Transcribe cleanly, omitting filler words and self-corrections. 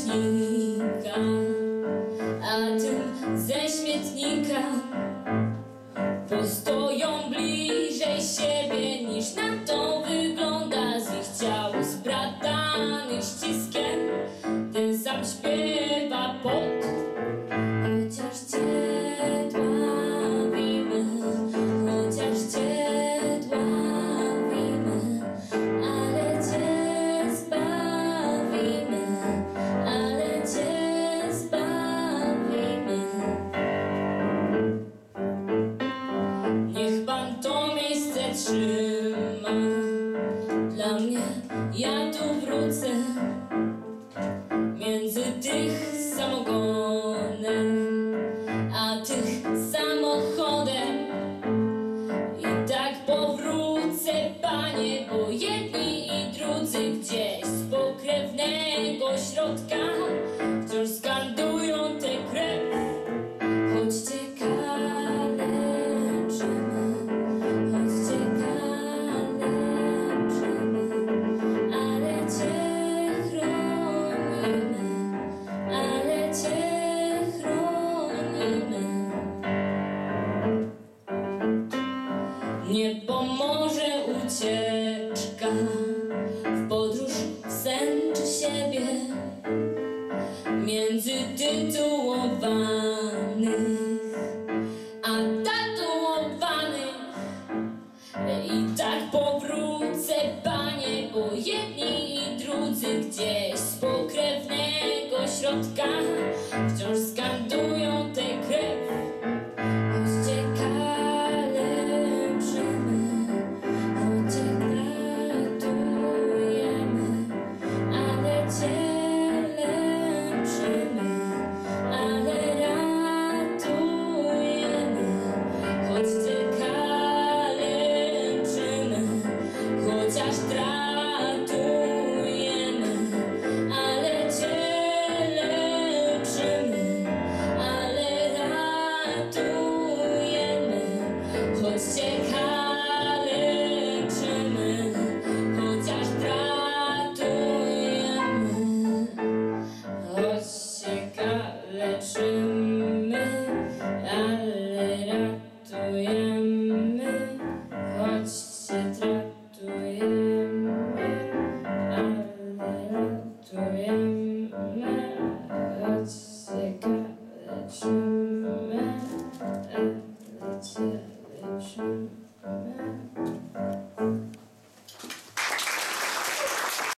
ręcznika, a tym ze śmietnika postoją bliżej siebie, niż na to wygląda z ich ciał zbratany ściskiem. Ten sam śpiewa pot, chociaż cię dławimy, chociaż cię dławimy, ale cię zbawimy, ale cię zbawimy. Niech Pan to miejsce trzyma dla mnie, ja tu wrócę między tych samogonem a tych samochodem. I tak powrócę, Panie, bo jedni i drudzy gdzieś z pokrewnego środka wciąż skandują tę krew. Chodźcie kaleczymy, chodźcie kaleczymy, ale Cię chronimy, ale Cię chronimy. Nie pomoże ucieczka w podróż w sen czy siebie między tytułowanych a tatuowanych. I tak powrócę, Panie, bo jedni i drudzy gdzieś z pokrewnego środka wciąż skandują tę krew. Chodźcie kaleczymy, chodźcie ratujemy, ale Cię leczymy, ale ratujemy. Chodźcie kaleczymy, chociaż tratujemy, ale Cię leczymy, ale ratujemy. Chodźcie kaleczymy, chociaż tratujemy. Chodźcie kaleczymy, ale ratujemy. Chodźcie tratujemy, ale ratujemy.